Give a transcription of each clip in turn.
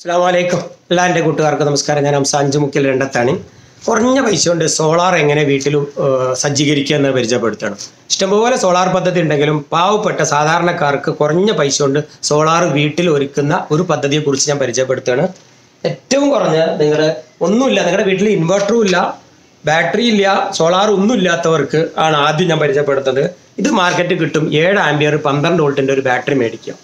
അസ്സലാമു എല്ലാ എൻ്റെ കൂട്ടുകാർക്ക് നമസ്കാരം. ഞാൻ അംസാഞ്ച് മുക്കിൽ രണ്ടത്താണ്. കുറഞ്ഞ പൈസ കൊണ്ട് സോളാർ എങ്ങനെ വീട്ടിൽ സജ്ജീകരിക്കുക എന്ന് പരിചയപ്പെടുത്തണം. ഇഷ്ടംപോലെ സോളാർ പദ്ധതി ഉണ്ടെങ്കിലും പാവപ്പെട്ട സാധാരണക്കാർക്ക് കുറഞ്ഞ പൈസ കൊണ്ട് സോളാർ വീട്ടിൽ ഒരുക്കുന്ന ഒരു പദ്ധതിയെക്കുറിച്ച് ഞാൻ പരിചയപ്പെടുത്തുകയാണ്. ഏറ്റവും കുറഞ്ഞ നിങ്ങളുടെ വീട്ടിൽ ഇൻവെർട്ടറും ഇല്ല, ബാറ്ററി ഇല്ല, സോളാർ ഒന്നും ഇല്ലാത്തവർക്ക് ആണ് ആദ്യം ഞാൻ പരിചയപ്പെടുത്തുന്നത്. ഇത് മാർക്കറ്റിൽ കിട്ടും. 7 ആംപിയർ 12 വോൾട്ടിൻ്റെ ഒരു ബാറ്ററി മേടിക്കുക.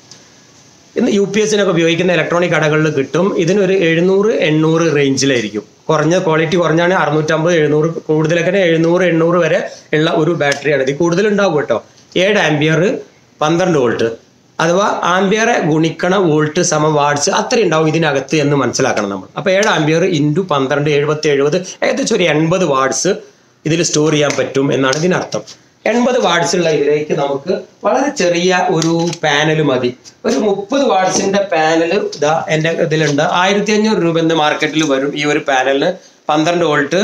ഇന്ന് UPS-നൊക്കെ ഉപയോഗിക്കുന്ന ഇലക്ട്രോണിക് കടകളിൽ കിട്ടും. ഇതിനൊരു 700-800 റേഞ്ചിലായിരിക്കും. കുറഞ്ഞ ക്വാളിറ്റി കുറഞ്ഞാണ് 650-700, കൂടുതലൊക്കെ 700-800 വരെ ഉള്ള ഒരു ബാറ്ററിയാണ്. ഇത് കൂടുതലുണ്ടാവും കേട്ടോ. 7 ആംപിയർ 12 വോൾട്ട് അഥവാ ആംപിയറെ ഗുണിക്കണ വോൾട്ട് സമ വാട്ട്സ് അത്രയും ഉണ്ടാവും ഇതിനകത്ത് എന്ന് മനസ്സിലാക്കണം നമ്മൾ. അപ്പോൾ 7 ആംപിയർ ഇൻറ്റു 12 70 ഏകദേശം ഒരു 80 വാട്ട്സ് ഇതിൽ സ്റ്റോർ ചെയ്യാൻ പറ്റും എന്നാണ് ഇതിനർത്ഥം. 80 വാട്ട്സ് ഉള്ള ഇതിലേക്ക് നമുക്ക് വളരെ ചെറിയ ഒരു പാനൽ മതി. ഒരു 30 വാട്ട്സിന്റെ പാനൽ ഇതാ എൻ്റെ ഇതിലുണ്ട്. 1500 രൂപ എന്ന് മാർക്കറ്റിൽ വരും. ഈ ഒരു പാനലിന് 12 വോൾട്ട്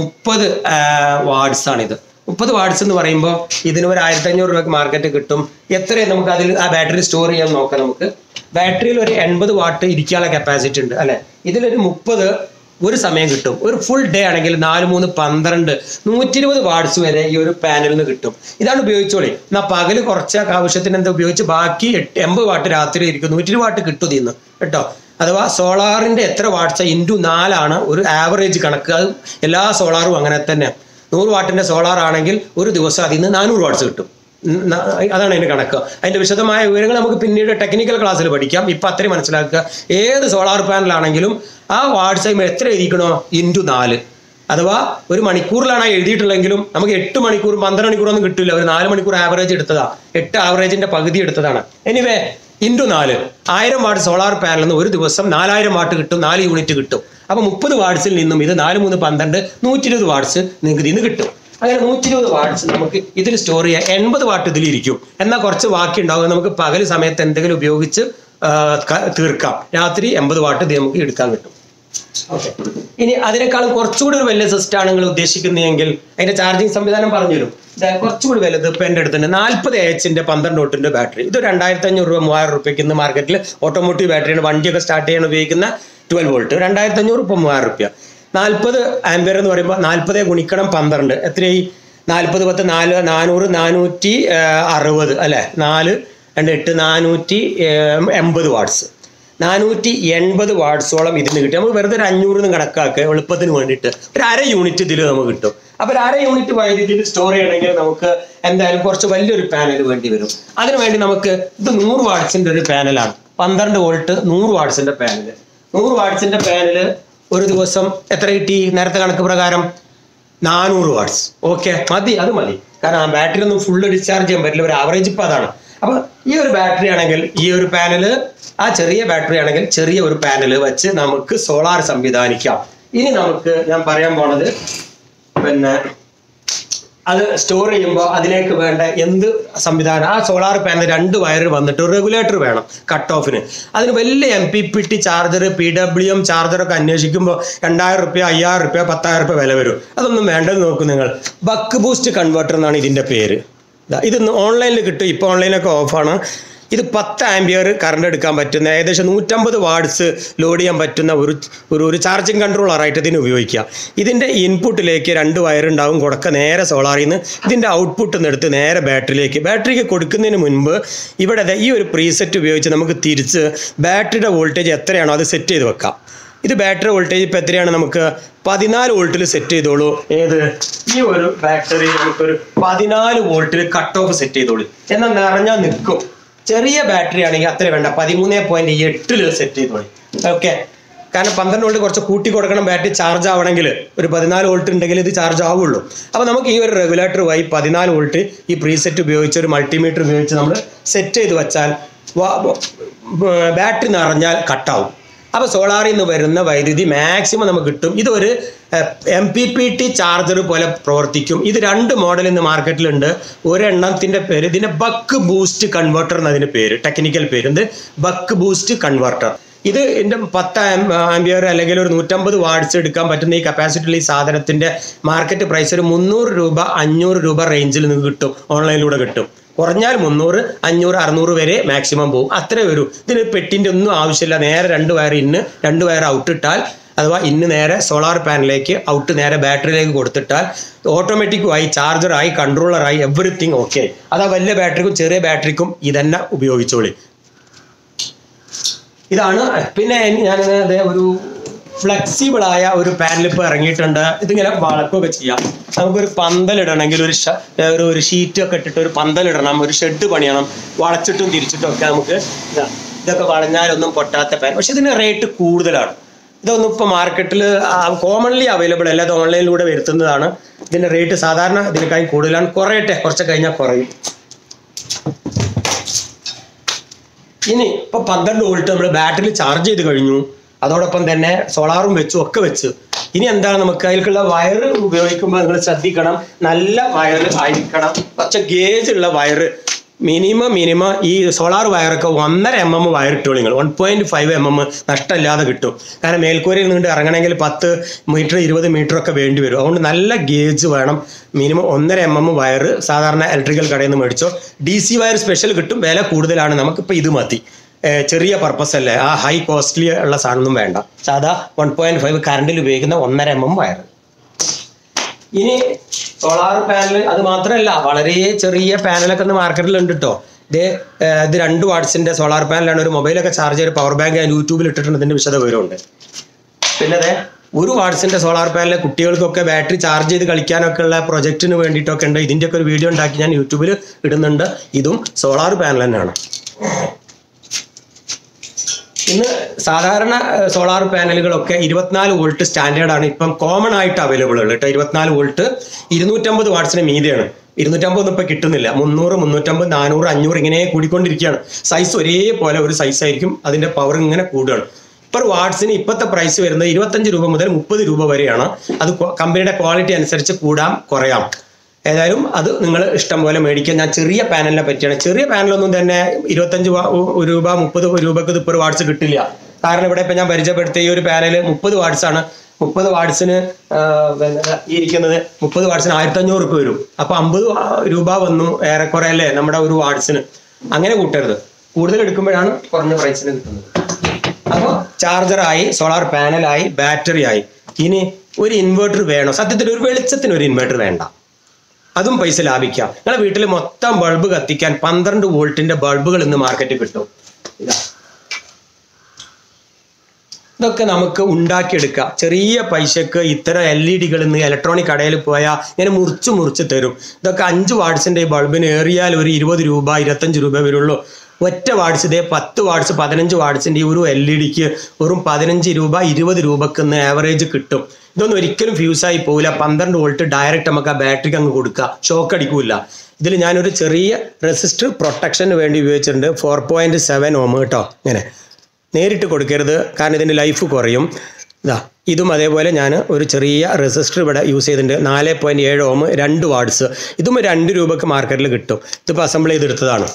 30 വാട്ട്സ് ആണിത്. 30 വാട്ട്സ് എന്ന് പറയുമ്പോൾ ഇതിന് ഒരു 1500 രൂപയ്ക്ക് മാർക്കറ്റ് കിട്ടും. എത്രയും നമുക്ക് അതിൽ ആ ബാറ്ററി സ്റ്റോർ ചെയ്യാൻ നോക്കാം. നമുക്ക് ബാറ്ററിയിൽ ഒരു 80 വാട്ട് ഇരിക്കാനുള്ള കപ്പാസിറ്റി ഉണ്ട് അല്ലെ. ഇതിലൊരു 30 ഒരു സമയം കിട്ടും. ഒരു ഫുൾ ഡേ ആണെങ്കിൽ 4 3 12 120 വാട്ട്സ് വരെ ഈ ഒരു പാനലിൽ നിന്ന് കിട്ടും. ഇതാണ് ഉപയോഗിച്ചോളി. എന്നാൽ പകല് കുറച്ച് ആവശ്യത്തിന് എന്താ ഉപയോഗിച്ച് ബാക്കി 80 വാട്ട് രാത്രി ഇരിക്കും. 120 വാട്ട് കിട്ടും ഇതിന്ന് കേട്ടോ. അഥവാ സോളാറിന്റെ എത്ര വാട്ട്സ് ഇൻറ്റു 4 ഒരു ആവറേജ് കണക്ക്. അത് എല്ലാ സോളാറും അങ്ങനെ തന്നെ. 100 വാട്ടിന്റെ സോളാർ ആണെങ്കിൽ ഒരു ദിവസം അതിൽ നിന്ന് 400 വാട്ട്സ് കിട്ടും. അതാണ് അതിന്റെ കണക്ക്. അതിന്റെ വിശദമായ വിവരങ്ങൾ നമുക്ക് പിന്നീട് ടെക്നിക്കൽ ക്ലാസ്സിൽ പഠിക്കാം. ഇപ്പം അത്രയും മനസ്സിലാക്കുക. ഏത് സോളാർ പാനലാണെങ്കിലും ആ വാട്ട്സ് എത്ര എഴുതിക്കണോ ഇൻറ്റു 4 അഥവാ ഒരു മണിക്കൂറിലാണ് എഴുതിയിട്ടുള്ളെങ്കിലും നമുക്ക് 8 മണിക്കൂർ 12 മണിക്കൂറൊന്നും കിട്ടില്ല. ഒരു 4 മണിക്കൂർ ആവറേജ് എടുത്തതാ. 8 ആവറേജിന്റെ പകുതി എടുത്തതാണ്. എനിവേ ഇൻറ്റു 4 1000 വാട്ട് സോളാർ പാനലിൽ നിന്ന് ഒരു ദിവസം 4000 വാട്ട് കിട്ടും. 4 യൂണിറ്റ് കിട്ടും. അപ്പോൾ 30 വാട്ട്സിൽ നിന്നും ഇത് 4 3 12 120 വാട്ട്സ് നിങ്ങൾക്ക് ഇതിന് കിട്ടും. അങ്ങനെ 120 വാട്ട്സ് നമുക്ക് ഇതിൽ സ്റ്റോർ ചെയ്യാം. 80 വാട്ട് ഇതിലിരിക്കും. എന്നാൽ കുറച്ച് ബാക്കി ഉണ്ടാവും. നമുക്ക് പകൽ സമയത്ത് എന്തെങ്കിലും ഉപയോഗിച്ച് തീർക്കാം. രാത്രി 80 വാട്ട് ഇത് നമുക്ക് എടുക്കാൻ കിട്ടും. ഓക്കെ. ഇനി അതിനേക്കാളും കുറച്ചുകൂടി ഒരു വലിയ സിസ്റ്റം ആണ് നിങ്ങൾ ഉദ്ദേശിക്കുന്നതെങ്കിൽ അതിന്റെ ചാർജിങ് സംവിധാനം പറഞ്ഞുതരും. കുറച്ചുകൂടി വലുത് ഇപ്പം എൻ്റെ അടുത്തുണ്ട്. 40 AH-ന്റെ 12 വോട്ടിന്റെ ബാറ്ററി. ഇത് 2500 രൂപ 3000 രൂപയ്ക്ക് ഇന്ന് മാർക്കറ്റിൽ ഓട്ടോമോട്ടീവ് ബാറ്ററിയാണ്. വണ്ടിയൊക്കെ സ്റ്റാർട്ട് ചെയ്യാൻ ഉപയോഗിക്കുന്ന 12 വോൾട്ട് 2500 ഇപ്പം 3000 രൂപ. 40 ആംപിയർ എന്ന് പറയുമ്പോൾ 40 ഗുണിക്കണം 12 എത്രയായി? 40 10 4 400 460 അല്ലെ. 4 2 8 480 വാട്ട്സ്. 480 വാട്ട്സോളം ഇതിന് കിട്ടും. നമുക്ക് വെറുതെ ഒരു 500 കണക്കാക്കുക എളുപ്പത്തിന് വേണ്ടിയിട്ട്. ഒരു 1/2 യൂണിറ്റ് ഇതിൽ നമുക്ക് കിട്ടും. അപ്പോൾ ഒരു 1/2 യൂണിറ്റ് വൈദ്യുതിയിൽ സ്റ്റോർ ചെയ്യണമെങ്കിൽ നമുക്ക് എന്തായാലും കുറച്ച് വലിയൊരു പാനൽ വേണ്ടി വരും. അതിനുവേണ്ടി നമുക്ക് ഇത് 100 വാട്ട്സിന്റെ ഒരു പാനലാണ്. 12 വോൾട്ട് 100 വാട്ട്സിന്റെ പാനൽ. 100 വാട്ട്സിന്റെ പാനൽ ഒരു ദിവസം എത്ര കിട്ടി? നേരത്തെ കണക്ക് പ്രകാരം 400 വാട്ട്സ്. ഓക്കെ, മതി, അത് മതി. കാരണം ആ ബാറ്ററി ഒന്നും ഫുള്ള് ഡിസ്ചാർജ് ചെയ്യാൻ പറ്റില്ല. ഒരു ആവറേജ് ഇപ്പം അതാണ്. അപ്പൊ ഈ ഒരു ബാറ്ററി ആണെങ്കിൽ ഈ ഒരു പാനല്, ആ ചെറിയ ബാറ്ററി ആണെങ്കിൽ ചെറിയ ഒരു പാനല് വെച്ച് നമുക്ക് സോളാർ സംവിധാനിക്കാം. ഇനി നമുക്ക് ഞാൻ പറയാൻ പോണത് അത് സ്റ്റോർ ചെയ്യുമ്പോൾ അതിലേക്ക് വേണ്ട എന്ത് സംവിധാനം. ആ സോളാർ പാനൽ 2 വയർ വന്നിട്ട് ഒരു റെഗുലേറ്റർ വേണം കട്ട് ഓഫിന്. അതിന് വലിയ MPPT ചാർജർ PWM ചാർജറൊക്കെ അന്വേഷിക്കുമ്പോൾ 2000 രൂപ 5000 രൂപ 10000 രൂപ വില വരും. അതൊന്നും വേണ്ടത് നോക്കും നിങ്ങൾ. ബക്ക് ബൂസ്റ്റ് കൺവെർട്ടർ എന്നാണ് ഇതിൻ്റെ പേര്. ഇത് ഓൺലൈനിൽ കിട്ടും. ഇപ്പോൾ ഓൺലൈനൊക്കെ ഓഫാണ്. ഇത് 10 ആംപിയർ കറണ്ട് എടുക്കാൻ പറ്റുന്ന ഏകദേശം 150 വാട്ട്സ് ലോഡ് ചെയ്യാൻ പറ്റുന്ന ഒരു ചാർജിങ് കൺട്രോളറായിട്ട് ഇതിന് ഉപയോഗിക്കാം. ഇതിൻ്റെ ഇൻപുട്ടിലേക്ക് 2 വയറുണ്ടാവും. കൊടുക്ക നേരെ സോളാറിൽ നിന്ന് ഇതിൻ്റെ ഔട്ട്പുട്ട് നിന്ന് എടുത്ത് നേരെ ബാറ്ററിക്ക് കൊടുക്കുന്നതിന് മുൻപ് ഇവിടെ ഈ ഒരു പ്രീസെറ്റ് ഉപയോഗിച്ച് നമുക്ക് തിരിച്ച് ബാറ്ററിയുടെ വോൾട്ടേജ് എത്രയാണോ അത് സെറ്റ് ചെയ്ത് വെക്കാം. ഇത് ബാറ്ററി വോൾട്ടേജ് ഇപ്പോൾ എത്രയാണ്? നമുക്ക് 14 വോൾട്ടിൽ സെറ്റ് ചെയ്തോളൂ. ഏത്? ഈ ഒരു ബാറ്ററി നമുക്കൊരു 14 വോൾട്ടിൽ കട്ട് ഓഫ് സെറ്റ് ചെയ്തോളൂ. എന്നാൽ നിറഞ്ഞാൽ നിൽക്കും. ചെറിയ ബാറ്ററി ആണെങ്കിൽ അത്ര വേണ്ട, 13.8 സെറ്റ് ചെയ്തോളൂ. ഓക്കെ. കാരണം 12 വോൾട്ട് കുറച്ച് കൂട്ടി കൊടുക്കണം. ബാറ്ററി ചാർജ് ആവണമെങ്കിൽ ഒരു 14 വോൾട്ട് ഉണ്ടെങ്കിൽ ഇത് ചാർജ് ആവുള്ളൂ. അപ്പോൾ നമുക്ക് ഈ ഒരു റെഗുലേറ്റർ വഴി 14 വോൾട്ട് ഈ പ്രീസെറ്റ് ഉപയോഗിച്ച് ഒരു മൾട്ടിമീറ്റർ ഉപയോഗിച്ച് നമ്മൾ സെറ്റ് ചെയ്ത് വെച്ചാൽ ബാറ്ററി നിറഞ്ഞാൽ കട്ടാവും. അപ്പോൾ സോളാറിൽ നിന്ന് വരുന്ന വൈദ്യുതി മാക്സിമം നമുക്ക് കിട്ടും. ഇതൊരു MPPT ചാർജർ പോലെ പ്രവർത്തിക്കും. ഇത് 2 മോഡൽ ഇന്ന് മാർക്കറ്റിലുണ്ട്. ഒരെണ്ണത്തിൻ്റെ പേര് ഇതിൻ്റെ ബക്ക് ബൂസ്റ്റ് കൺവെർട്ടർ എന്നതിൻ്റെ പേര്, ടെക്നിക്കൽ പേര്. എന്ത്? Buck boost converter. ഇത് എൻ്റെ 10 ആംപിയർ അല്ലെങ്കിൽ ഒരു 150 വാട്ട്സ് എടുക്കാൻ പറ്റുന്ന ഈ കപ്പാസിറ്റിയുള്ള ഈ സാധനത്തിൻ്റെ മാർക്കറ്റ് പ്രൈസ് ഒരു 300 രൂപ 500 രൂപ റേഞ്ചിൽ നിങ്ങൾക്ക് കിട്ടും. ഓൺലൈനിലൂടെ കിട്ടും. കുറഞ്ഞാൽ 300, 500, 600 വരെ മാക്സിമം പോകും. അത്രേ വരൂ. ഇതിന് പെട്ടിൻ്റെ ഒന്നും ആവശ്യമില്ല. നേരെ 2 വയർ ഇന്ന് 2 വയർ ഔട്ട് ഇട്ടാൽ, അഥവാ ഇന്ന് നേരെ സോളാർ പാനലിലേക്ക്, ഔട്ട് നേരെ ബാറ്ററിയിലേക്ക് കൊടുത്തിട്ടാൽ ഓട്ടോമാറ്റിക്കുമായി ചാർജറായി കൺട്രോളറായി എവറിത്തിങ് ഓക്കെ. അതാ വലിയ ബാറ്ററിക്കും ചെറിയ ബാറ്ററിക്കും ഇതന്നെ ഉപയോഗിച്ചോളി. ഇതാണ്. പിന്നെ ഞാൻ ഒരു ഫ്ലെക്സിബിളായ ഒരു പാനൽ ഇപ്പോൾ ഇറങ്ങിയിട്ടുണ്ട്. ഇതിങ്ങനെ വളക്കുകയൊക്കെ ചെയ്യാം. നമുക്കൊരു പന്തലിടണമെങ്കിൽ ഒരു ഷീറ്റൊക്കെ ഇട്ടിട്ട് ഒരു പന്തലിടണം, ഒരു ഷെഡ് പണിയണം, വളച്ചിട്ടും തിരിച്ചിട്ടും ഒക്കെ നമുക്ക് ഇതൊക്കെ വളഞ്ഞാലൊന്നും പൊട്ടാത്ത പാൻ. പക്ഷെ ഇതിന് റേറ്റ് കൂടുതലാണ്. ഇതൊന്നും ഇപ്പോൾ മാർക്കറ്റിൽ കോമൺലി അവൈലബിൾ അല്ല. അത് ഓൺലൈനിലൂടെ വരുത്തുന്നതാണ്. ഇതിൻ്റെ റേറ്റ് സാധാരണ ഇതിനേക്കാൾ കൂടുതലാണ്. കുറച്ച് കഴിഞ്ഞാൽ കുറയും. ഇനി ഇപ്പോൾ 12 വോൾട്ട് നമ്മൾ ബാറ്ററി ചാർജ് ചെയ്ത് കഴിഞ്ഞു. അതോടൊപ്പം തന്നെ സോളാറും ഒക്കെ വെച്ച് ഇനി എന്താണ് നമുക്ക് അതിലേക്കുള്ള വയർ ഉപയോഗിക്കുമ്പോൾ നിങ്ങൾ ശ്രദ്ധിക്കണം. നല്ല വയർ ആയിരിക്കണം. കുറച്ച് ഗേജ് ഉള്ള വയർ മിനിമം ഈ സോളാർ വയറൊക്കെ 1.5 mm വയർ ഇട്ടോളൂ നിങ്ങൾ. 1.5 mm നഷ്ടമില്ലാതെ കിട്ടും. കാരണം മേൽക്കൂരയിൽ നിന്ന് ഇറങ്ങണമെങ്കിൽ 10 മീറ്റർ 20 മീറ്റർ ഒക്കെ വേണ്ടി വരും. അതുകൊണ്ട് നല്ല ഗേജ് വേണം. മിനിമം 1.5 mm വയർ സാധാരണ ഇലക്ട്രിക്കൽ കടയിൽ നിന്ന് മേടിച്ചോ. DC വയർ സ്പെഷ്യൽ കിട്ടും. വില കൂടുതലാണ്. നമുക്കിപ്പോൾ ഇത് മതി. ചെറിയ പർപ്പസ് അല്ലേ, ആ ഹൈ കോസ്റ്റ്ലി ഉള്ള സാധനമൊന്നും വേണ്ട. സാധാ 1.5 കറണ്ടിൽ ഉപയോഗിക്കുന്ന 1.5 mm വയർ. ഇനി സോളാർ പാനൽ അത് മാത്രമല്ല, വളരെ ചെറിയ പാനലൊക്കെ ഒന്ന് മാർക്കറ്റിലുണ്ട് കേട്ടോ. ഇത് 2 വാട്ട്സിന്റെ സോളാർ പാനലാണ്. ഒരു മൊബൈലൊക്കെ ചാർജ് ചെയ്ത് പവർ ബാങ്ക് ഞാൻ യൂട്യൂബിൽ ഇട്ടിട്ടുണ്ട്. ഇതിന്റെ വിശദവിവരമുണ്ട്. പിന്നെ 1 വാട്ട്സിന്റെ സോളാർ പാനൽ കുട്ടികൾക്കൊക്കെ ബാറ്ററി ചാർജ് ചെയ്ത് കളിക്കാനൊക്കെ ഉള്ള പ്രൊജക്റ്റിന് വേണ്ടിയിട്ടൊക്കെ ഉണ്ട്. ഇതിൻ്റെയൊക്കെ ഒരു വീഡിയോ ഉണ്ടാക്കി ഞാൻ യൂട്യൂബിൽ ഇടുന്നുണ്ട്. ഇതും സോളാർ പാനൽ തന്നെയാണ്. ഇന്ന് സാധാരണ സോളാർ പാനലുകളൊക്കെ 24 വോൾട്ട് സ്റ്റാൻഡേർഡാണ് ഇപ്പം കോമൺ ആയിട്ട് അവൈലബിൾ ഉള്ളത് കേട്ടോ. 24 വോൾട്ട് 250 വാട്ട്സിന് മീതിയാണ്. 250 ഒന്നും ഇപ്പം കിട്ടുന്നില്ല. 300, 350, 400, 500 ഇങ്ങനെ കൂടിക്കൊണ്ടിരിക്കുകയാണ്. സൈസ് ഒരേപോലെ ഒരു സൈസ് ആയിരിക്കും. അതിൻ്റെ പവർ ഇങ്ങനെ കൂടുകയാണ്. പെർ വാട്ട്സിന് ഇപ്പോഴത്തെ പ്രൈസ് വരുന്നത് 25 രൂപ മുതൽ 30 രൂപ വരെയാണ്. അത് കമ്പനിയുടെ ക്വാളിറ്റി അനുസരിച്ച് കൂടാം കുറയാം. ഏതായാലും അത് നിങ്ങൾ ഇഷ്ടം പോലെ മേടിക്കുക. ഞാൻ ചെറിയ പാനലിനെ പറ്റിയാണ്. ചെറിയ പാനലൊന്നും തന്നെ 25 രൂപ 30 രൂപക്ക് ഇത് 1 വാട്ട്സ് കിട്ടില്ല. കാരണം ഇവിടെ ഇപ്പം ഞാൻ പരിചയപ്പെടുത്തിയ ഈ ഒരു പാനൽ 30 വാട്ട്സാണ്. 30 വാട്ട്സിന് ഇരിക്കുന്നത് 30 വാട്ട്സിന് 1500 രൂപ വരും. അപ്പോൾ 50 രൂപ വന്നു ഏറെക്കുറെ അല്ലേ നമ്മുടെ ഒരു വാട്ട്സിന്. അങ്ങനെ കൂട്ടരുത്. കൂടുതൽ എടുക്കുമ്പോഴാണ് കുറഞ്ഞ പ്രൈസിന് കിട്ടുന്നത്. അപ്പോൾ ചാർജറായി, സോളാർ പാനലായി, ബാറ്ററി ആയി. ഇനി ഒരു ഇൻവെർട്ടർ വേണോ? സത്യത്തിൽ ഒരു വെളിച്ചത്തിന് ഒരു ഇൻവെർട്ടർ വേണ്ട. അതും പൈസ ലാഭിക്കാം. നിങ്ങളുടെ വീട്ടിൽ മൊത്തം ബൾബ് കത്തിക്കാൻ 12 വോൾട്ടിന്റെ ബൾബുകൾ ഇന്ന് മാർക്കറ്റിൽ കിട്ടും. ഇതൊക്കെ നമുക്ക് ഉണ്ടാക്കിയെടുക്കാം. ചെറിയ പൈസക്ക് ഇത്തരം LED ഇന്ന് ഇലക്ട്രോണിക് കടയിൽ പോയാൽ ഇങ്ങനെ മുറിച്ച് തരും. ഇതൊക്കെ 5 വാട്ട്സിന്റെ ഈ ബൾബിന് ഏറിയാൽ ഒരു 20 രൂപ 25 രൂപ വരുള്ളൂ. ഒറ്റ വാട്ട്സ് ഇതേ 10 വാട്ട്സ് 15 വാട്ട്സിന്റെ ഈ ഒരു LED വെറും 15 രൂപ 20 രൂപക്ക് ഇന്ന് ആവറേജ് കിട്ടും. ഇതൊന്നും ഒരിക്കലും ഫ്യൂസായി പോകില്ല. 12 വോൾട്ട് ഡയറക്റ്റ് നമുക്ക് ആ ബാറ്ററിക്ക് അങ്ങ് കൊടുക്കുക. ഷോക്ക് അടിക്കൂല. ഇതിൽ ഞാനൊരു ചെറിയ റെസിസ്റ്റർ പ്രൊട്ടക്ഷന് വേണ്ടി ഉപയോഗിച്ചിട്ടുണ്ട്. 4.7 ohm കേട്ടോ. ഇങ്ങനെ നേരിട്ട് കൊടുക്കരുത്, കാരണം ഇതിൻ്റെ ലൈഫ് കുറയും. ഇതും അതേപോലെ ഞാൻ ഒരു ചെറിയ റെസിസ്റ്റർ ഇവിടെ യൂസ് ചെയ്തിട്ടുണ്ട്. 4.7 ohm 2 വാട്ട്സ്. ഇതും 2 രൂപക്ക് മാർക്കറ്റിൽ കിട്ടും. ഇതിപ്പോൾ അസംബിൾ ചെയ്തെടുത്തതാണ്.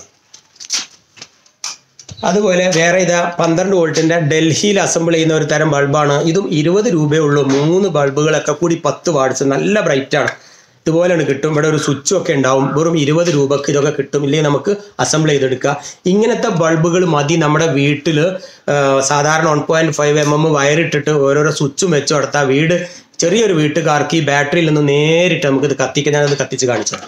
അതുപോലെ വേറെ 12 വോൾട്ടിൻ്റെ ഡൽഹിയിൽ അസംബിൾ ചെയ്യുന്ന ഒരു തരം ബൾബാണ്. ഇതും 20 രൂപയേ ഉള്ളൂ. 3 ബൾബുകളൊക്കെ കൂടി 10 വാട്ട്സ്. നല്ല ബ്രൈറ്റാണ്. ഇതുപോലെയാണ് കിട്ടും. ഇവിടെ ഒരു സ്വിച്ചും ഒക്കെ ഉണ്ടാവും. വെറും 20 രൂപക്ക് ഇതൊക്കെ കിട്ടും. ഇല്ലെങ്കിൽ നമുക്ക് അസംബിൾ ചെയ്തെടുക്കാം. ഇങ്ങനത്തെ ബൾബുകൾ മതി നമ്മുടെ വീട്ടിൽ. സാധാരണ 1.5 mm വയറിട്ടിട്ട് ഓരോരോ സ്വിച്ചും വെച്ച് കൊടുത്താൽ വീട് ചെറിയൊരു വീട്ടുകാർക്ക് ഈ ബാറ്ററിയിൽ നിന്ന് നേരിട്ട് നമുക്കിത് കത്തിക്കാൻ. ഞാനത് കത്തിച്ച് കാണിച്ചത്.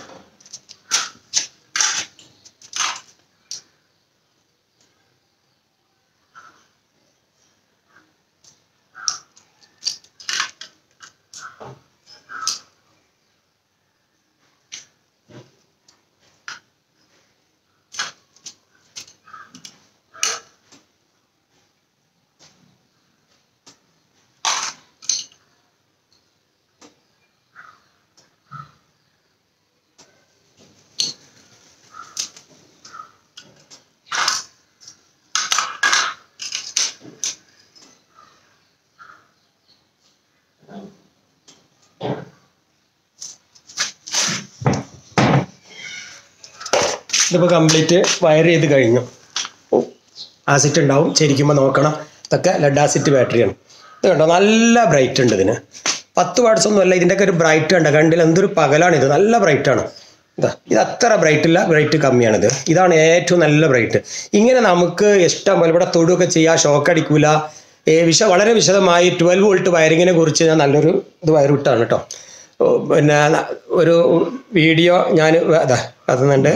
ഇതിപ്പോൾ കംപ്ലീറ്റ് വയർ ചെയ്ത് കഴിഞ്ഞു. ആസിറ്റ് ഉണ്ടാവും, ചരിക്കുമ്പോൾ നോക്കണം. ഇതൊക്കെ ലെഡ് ആസിറ്റ് ബാറ്ററിയാണ്. ഇത് കണ്ടോ, നല്ല ബ്രൈറ്റ് ഉണ്ട് ഇതിന്. 10 വാട്ട്സ് ഒന്നും അല്ല. ഇതിൻ്റെയൊക്കെ ഒരു ബ്രൈറ്റ് കണ്ടോ, കണ്ടില്ല എന്തൊരു പകലാണിത്. നല്ല ബ്രൈറ്റാണ്. ഇത് അത്ര ബ്രൈറ്റ് കമ്മിയാണിത്. ഇതാണ് ഏറ്റവും നല്ല ബ്രൈറ്റ്. ഇങ്ങനെ നമുക്ക് ഇഷ്ടം പോലെ ഇവിടെ തൊടുകയൊക്കെ ചെയ്യാം, ഷോക്ക് അടിക്കൂല. വളരെ വിശദമായി 12 വോൾട്ട് വയറിങ്ങിനെ കുറിച്ച് ഞാൻ നല്ലൊരു ഇത് വയറിട്ടാണ് കേട്ടോ. പിന്നെ ഒരു വീഡിയോ ഞാൻ കത്തുന്നുണ്ട്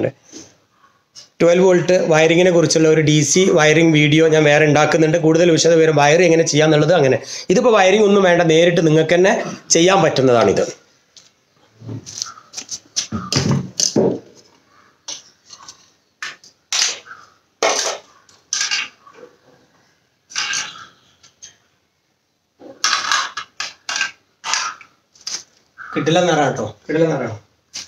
12 വോൾട്ട് വയറിങ്ങിനെ കുറിച്ചുള്ള ഒരു DC വയറിംഗ് വീഡിയോ ഞാൻ വേറെ ഉണ്ടാക്കുന്നുണ്ട്. കൂടുതൽ വിശദവിവരം വയർ എങ്ങനെ ചെയ്യാന്നുള്ളത്. അങ്ങനെ ഇതിപ്പോൾ വയറിംഗ് ഒന്നും വേണ്ട, നേരിട്ട് നിങ്ങൾക്ക് തന്നെ ചെയ്യാൻ പറ്റുന്നതാണിത്. കിട്ടില്ല നിറാണ് കേട്ടോ, കിട്ടില്ല നിറാണ്.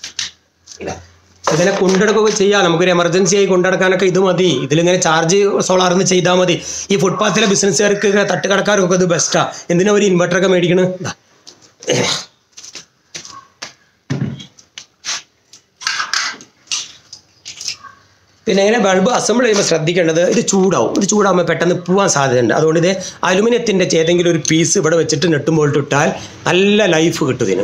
ഇതിനെ കൊണ്ടെടുക്കുകയൊക്കെ ചെയ്യാം. നമുക്കൊരു എമർജൻസി ആയി കൊണ്ടെടുക്കാനൊക്കെ ഇത് മതി. ഇതിലിങ്ങനെ ചാർജ് സോളാറിന്ന് ചെയ്താൽ മതി. ഈ ഫുട്പാത്തിലെ ബിസിനസ്സുകാർക്ക് തട്ടുകടക്കാർക്കൊക്കെ ഇത് ബെസ്റ്റാണ്. എന്തിനാ ഒരു ഇൻവെർട്ടറൊക്കെ മേടിക്കണം. പിന്നെ ഇങ്ങനെ ബൾബ് അസംബിൾ ചെയ്യുമ്പോൾ ശ്രദ്ധിക്കേണ്ടത് ഇത് ചൂടാവും. ഇത് ചൂടാകുമ്പോൾ പെട്ടെന്ന് പോകാൻ സാധ്യതയുണ്ട്. അതുകൊണ്ട് ഇത് അലുമിനിയത്തിൻ്റെ ഏതെങ്കിലും ഒരു പീസ് ഇവിടെ വെച്ചിട്ട് നെട്ടുമ്പോൾ ഇട്ടാൽ നല്ല ലൈഫ് കിട്ടും ഇതിന്.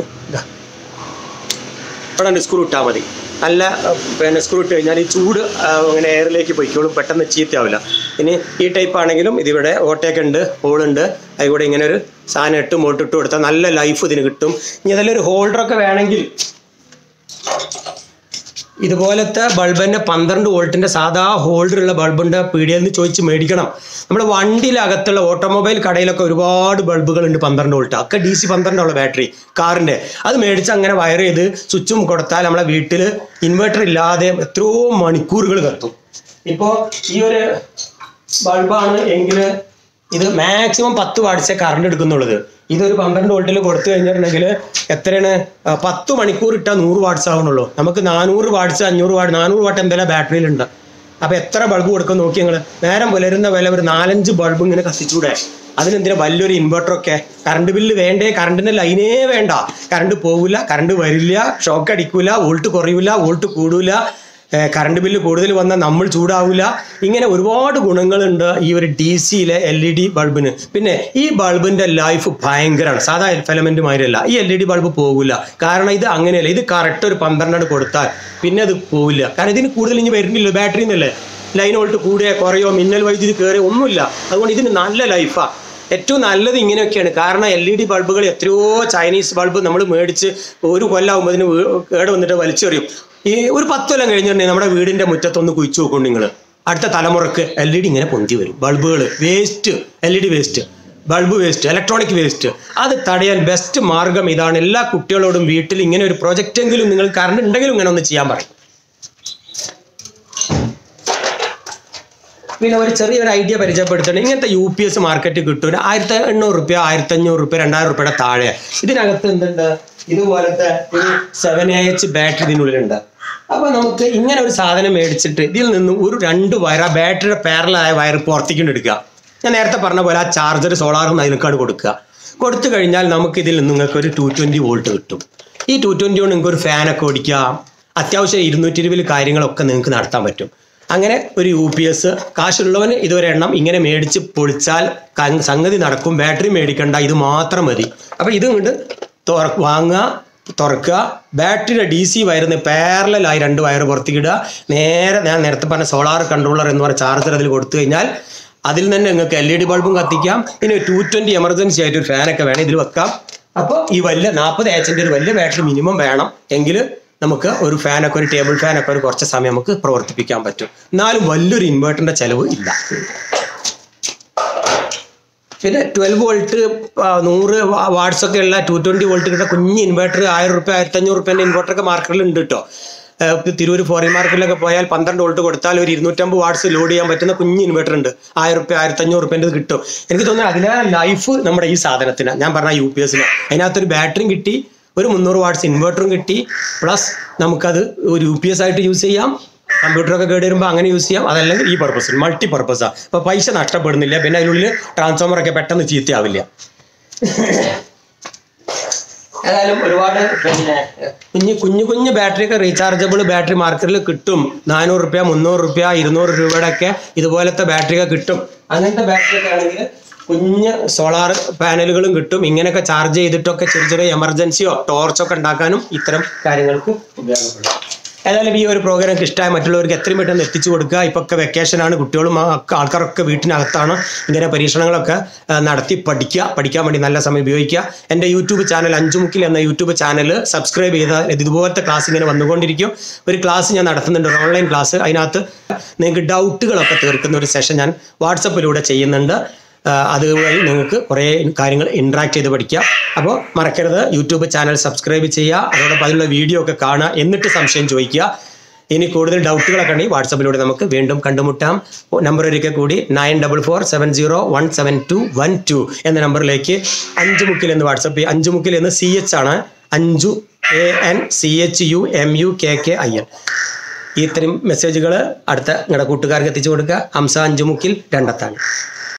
ഇവിടെ സ്ക്രൂ ഇട്ടാൽ മതി. നല്ല പിന്നെ സ്ക്രൂ ഇട്ട് കഴിഞ്ഞാൽ ഈ ചൂട് അങ്ങനെ എയറിലേക്ക് പൊയ്ക്കോളും, പെട്ടെന്ന് ചീത്തയാവില്ല. ഇനി ഈ ടൈപ്പ് ആണെങ്കിലും ഇതിവിടെ ഓട്ടയൊക്കെ ഉണ്ട്, ഹോളുണ്ട്. അതിലൂടെ ഇങ്ങനെ ഒരു സാധനം ഇട്ട് മോട്ടിട്ട് കൊടുത്താൽ നല്ല ലൈഫ് ഇതിന് കിട്ടും. ഇനി അതിലൊരു ഹോൾഡറൊക്കെ വേണമെങ്കിൽ ഇതുപോലത്തെ ബൾബ് തന്നെ 12 വോൾട്ടിൻ്റെ സാധാ ഹോൾഡറുള്ള ബൾബുണ്ട്. പീടികയിൽ നിന്ന് ചോദിച്ച് മേടിക്കണം. നമ്മുടെ വണ്ടിയിലകത്തുള്ള ഓട്ടോമൊബൈൽ കടയിലൊക്കെ ഒരുപാട് ബൾബുകളുണ്ട് 12 വോൾട്ട്. ഒക്കെ DC 12 ബാറ്ററി കാറിൻ്റെ. അത് മേടിച്ച് അങ്ങനെ വയർ ചെയ്ത് സ്വിച്ചും കൊടുത്താൽ നമ്മളെ വീട്ടിൽ ഇൻവെർട്ടർ ഇല്ലാതെ എത്രയോ മണിക്കൂറുകൾ കത്തും. ഇപ്പോൾ ഈ ഒരു ബൾബാണ് എങ്കിൽ ഇത് മാക്സിമം 10 വാട്ട്സേ കറണ്ട് എടുക്കുന്നുള്ളത്. ഇതൊരു 12 വോൾട്ടിൽ കൊടുത്തു കഴിഞ്ഞിട്ടുണ്ടെങ്കിൽ എത്രയാണ് 10 മണിക്കൂർ ഇട്ടാൽ 100 വാട്ട്സ് ആവണുള്ളൂ. നമുക്ക് 400 വാട്ട്സ് 500 വാട്ട് 400 വാട്ട് എന്തെല്ലാം ബാറ്ററിയിലുണ്ട്. അപ്പോൾ എത്ര ബൾബ് കൊടുക്കും നോക്കി നിങ്ങൾ. നേരം പുലരുന്ന വില ഒരു 4-5 ബൾബ് ഇങ്ങനെ കത്തിച്ചൂടെ. അതിനെന്തിനാ വലിയൊരു ഇൻവെർട്ടറൊക്കെ. കറണ്ട് ബില്ല് വേണ്ടേ? കറണ്ടിൻ്റെ ലൈനേ വേണ്ട. കറണ്ട് പോവില്ല, കറണ്ട് വരില്ല, ഷോക്ക് അടിക്കില്ല, വോൾട്ട് കുറയില്ല, വോൾട്ട് കൂടില്ല, കറണ്ട് ബില്ല് കൂടുതൽ വന്നാൽ നമ്മൾ ചൂടാവില്ല. ഇങ്ങനെ ഒരുപാട് ഗുണങ്ങളുണ്ട് ഈ ഒരു DCയിലെ LED ബൾബിന്. പിന്നെ ഈ ബൾബിൻ്റെ ലൈഫ് ഭയങ്കരമാണ്. സാധാ ഫിലമെൻ്റ് മാതിരിയല്ല. ഈ LED ബൾബ് പോകില്ല. കാരണം ഇത് അങ്ങനെയല്ല. ഇത് കറക്റ്റ് ഒരു 12 കൊടുത്താൽ പിന്നെ അത് പോവില്ല. കാരണം ഇതിന് കൂടുതൽ ഇനി വരുന്നില്ല. ബാറ്ററി എന്നല്ലേ, ലൈൻ വോൾട്ട് കൂടിയോ കുറയോ മിന്നൽ വൈദ്യുതി കയറിയോ ഒന്നുമില്ല. അതുകൊണ്ട് ഇതിന് നല്ല ലൈഫാണ്. ഏറ്റവും നല്ലത് ഇങ്ങനെയൊക്കെയാണ്. കാരണം LED ബൾബുകൾ എത്രയോ ചൈനീസ് ബൾബ് നമ്മൾ മേടിച്ച് ഒരു കൊല്ലാകുമ്പോൾ അതിന് കേട് വന്നിട്ട് വലിച്ചെറിയും. ഈ ഒരു 10 കൊല്ലം കഴിഞ്ഞിട്ടുണ്ടെങ്കിൽ നമ്മുടെ വീടിൻ്റെ മുറ്റത്തൊന്ന് കുഴിച്ചു നോക്കും നിങ്ങൾ. അടുത്ത തലമുറക്ക് LED ഇങ്ങനെ പൊന്തി വരും. ബൾബുകൾ waste, LED waste, bulb waste, electronic waste. അത് തടയാൻ ബെസ്റ്റ് മാർഗം ഇതാണ്. എല്ലാ കുട്ടികളോടും വീട്ടിൽ ഇങ്ങനെ ഒരു പ്രൊജക്റ്റെങ്കിലും നിങ്ങൾ കറണ്ട് ഉണ്ടെങ്കിലും ഇങ്ങനെ ഒന്ന് ചെയ്യാൻ പറയും. പിന്നെ ഒരു ചെറിയൊരു ഐഡിയ പരിചയപ്പെടുത്തണം. ഇങ്ങനത്തെ UPS മാർക്കറ്റ് കിട്ടും. 1800 രൂപ, 1500 രൂപ, 2000 രൂപയുടെ താഴെ. ഇതിനകത്ത് എന്തുണ്ട്, ഇതുപോലത്തെ ഒരു 7AH ബാറ്ററി ഇതിനുള്ളിലുണ്ട്. അപ്പോൾ നമുക്ക് ഇങ്ങനെ ഒരു സാധനം മേടിച്ചിട്ട് ഇതിൽ നിന്നും ഒരു 2 വയർ, ആ ബാറ്ററിയുടെ പാരലായ വയർ പുറത്തേക്ക് എടുക്കുക. ഞാൻ നേരത്തെ പറഞ്ഞ പോലെ ആ ചാർജർ സോളാറും അതിനേക്കാണ് കൊടുക്കുക. കൊടുത്തു കഴിഞ്ഞാൽ നമുക്ക് ഇതിൽ നിങ്ങൾക്ക് ഒരു 220 വോൾട്ട് കിട്ടും. ഈ 220 കൊണ്ട് നിങ്ങൾക്ക് ഒരു ഫാനൊക്കെ ഓടിക്കാം. അത്യാവശ്യം 220 കാര്യങ്ങളൊക്കെ നിങ്ങൾക്ക് നടത്താൻ പറ്റും. അങ്ങനെ ഒരു UPS കാശുള്ളവന് ഇതൊരു എണ്ണം ഇങ്ങനെ മേടിച്ച് പൊളിച്ചാൽ സംഗതി നടക്കും. ബാറ്ററി മേടിക്കണ്ട, ഇത് മാത്രം മതി. അപ്പോൾ ഇത് കൊണ്ട് വാങ്ങുക, തുറക്കുക, ബാറ്ററിയുടെ DC വയറിന് പാരലായി 2 വയർ പുറത്തേക്ക് ഇടുക. നേരെ ഞാൻ നേരത്തെ പറഞ്ഞ സോളാർ കൺട്രോളർ എന്ന് പറഞ്ഞ ചാർജർ അതിൽ കൊടുത്തു കഴിഞ്ഞാൽ അതിൽ തന്നെ നിങ്ങൾക്ക് LED ബൾബും കത്തിക്കാം. പിന്നെ 220 എമർജൻസി ആയിട്ട് ഒരു ഫാനൊക്കെ വേണം ഇതിൽ വെക്കാം. അപ്പോൾ ഈ വലിയ 40AH ഒരു വലിയ ബാറ്ററി മിനിമം വേണം. എങ്കിൽ നമുക്ക് ഒരു ഫാനൊക്കെ, ഒരു ടേബിൾ ഫാനൊക്കെ ഒരു കുറച്ച് സമയം നമുക്ക് പ്രവർത്തിപ്പിക്കാൻ പറ്റും. എന്നാലും വലിയൊരു ഇൻവെർട്ടറിൻ്റെ ചിലവ് ഇല്ല. പിന്നെ 12 വോൾട്ട് 100 വാട്ട്സൊക്കെ ഉള്ള 220 വോൾട്ട് കിട്ടുന്ന കുഞ്ഞ് ഇൻവെർട്ടർ 1000 രൂപ 1500 രൂപേൻ്റെ ഇൻവെർട്ടറൊക്കെ മാർക്കറ്റിലുണ്ട് കേട്ടോ. തിരൂർ ഫോറിൻ മാർക്കറ്റിലൊക്കെ പോയാൽ 12 വോൾട്ട് കൊടുത്താൽ ഒരു 250 വാട്ട്സ് ലോഡ് ചെയ്യാൻ പറ്റുന്ന കുഞ്ഞ് ഇൻവെർട്ടർ ഉണ്ട്. 1000 രൂപ 1500 രൂപേൻ്റെ കിട്ടും. എനിക്ക് തോന്നുന്നത് അതിനാ ലൈഫ് നമ്മുടെ ഈ സാധനത്തിന്, ഞാൻ പറഞ്ഞ UPSന്. അതിനകത്തൊരു ബാറ്ററിയും കിട്ടി, ഒരു 300 വാട്ട്സ് ഇൻവെർട്ടറും കിട്ടി, പ്ലസ് നമുക്കത് ഒരു UPS ആയിട്ട് യൂസ് ചെയ്യാം. കമ്പ്യൂട്ടറൊക്കെ കേട് വരുമ്പോൾ അങ്ങനെ യൂസ് ചെയ്യാം. അതല്ലെങ്കിൽ ഈ പർപ്പസിൽ മൾട്ടി പർപ്പസാണ്. അപ്പോൾ പൈസ നഷ്ടപ്പെടുന്നില്ല. പിന്നെ അതിനുള്ളിൽ ട്രാൻസ്ഫോമറൊക്കെ പെട്ടെന്ന് ചീത്തയാവില്ല. ഏതായാലും ഒരുപാട് പിന്നെ കുഞ്ഞു ബാറ്ററിയൊക്കെ റീചാർജബിൾ ബാറ്ററി മാർക്കറ്റിൽ കിട്ടും. 400 രൂപ 300 രൂപ 200 രൂപയുടെ ഒക്കെ ഇതുപോലത്തെ ബാറ്ററിയൊക്കെ കിട്ടും. അങ്ങനത്തെ ബാറ്ററിയൊക്കെ ആണെങ്കിൽ കുഞ്ഞ് സോളാർ പാനലുകളും കിട്ടും. ഇങ്ങനെയൊക്കെ ചാർജ് ചെയ്തിട്ടൊക്കെ ചെറിയ ചെറിയ എമർജൻസിയോ ടോർച്ചൊക്കെ ഉണ്ടാക്കാനും ഇത്തരം കാര്യങ്ങൾക്ക് ഉപയോഗപ്പെടും. ഏതായാലും ഈ ഒരു പ്രോഗ്രാം ഇഷ്ടമായ മറ്റുള്ളവർക്ക് എത്രയും പെട്ടെന്ന് എത്തിച്ചു കൊടുക്കുക. ഇപ്പോൾ ഒക്കെ വെക്കേഷനാണ്, കുട്ടികളും ആൾക്കാരൊക്കെ വീട്ടിനകത്താണ്. ഇങ്ങനെ പരീക്ഷണങ്ങളൊക്കെ നടത്തി പഠിക്കാൻ വേണ്ടി നല്ല സമയം ഉപയോഗിക്കുക. എൻ്റെ യൂട്യൂബ് ചാനൽ അഞ്ചുമുക്കിൽ എന്ന യൂട്യൂബ് ചാനൽ സബ്സ്ക്രൈബ് ചെയ്താൽ ഇതുപോലത്തെ ക്ലാസ് ഇങ്ങനെ വന്നുകൊണ്ടിരിക്കും. ഒരു ക്ലാസ് ഞാൻ നടത്തുന്നുണ്ട്, ഒരു ഓൺലൈൻ ക്ലാസ്. അതിനകത്ത് നിങ്ങൾക്ക് ഡൗട്ടുകളൊക്കെ തീർക്കുന്ന ഒരു സെഷൻ ഞാൻ വാട്സപ്പിലൂടെ ചെയ്യുന്നുണ്ട്. അതുവഴി നിങ്ങൾക്ക് കുറേ കാര്യങ്ങൾ ഇൻട്രാക്ട് ചെയ്ത് പഠിക്കാം. അപ്പോൾ മറക്കരുത്, യൂട്യൂബ് ചാനൽ സബ്സ്ക്രൈബ് ചെയ്യുക, അതോടൊപ്പം അതിലുള്ള വീഡിയോ ഒക്കെ കാണുക, എന്നിട്ട് സംശയം ചോദിക്കുക. ഇനി കൂടുതൽ ഡൗട്ടുകളൊക്കെ ഉണ്ടെങ്കിൽ വാട്സപ്പിലൂടെ നമുക്ക് വീണ്ടും കണ്ടുമുട്ടാം. നമ്പർ ഒരിക്കൽ കൂടി 9447017212 എന്ന നമ്പറിലേക്ക് അഞ്ചുമുക്കിൽ എന്ന് വാട്സപ്പ് ചെയ്യുക. അഞ്ചുമുക്കിൽ എന്ന് CH ആണ്, അഞ്ചു ANCHUMUKKIL. ഇത്തരം മെസ്സേജുകൾ അടുത്ത നിങ്ങളുടെ കൂട്ടുകാർക്ക് എത്തിച്ചു കൊടുക്കുക. ഹംസ അഞ്ചുമുക്കിൽ രണ്ടത്താണി.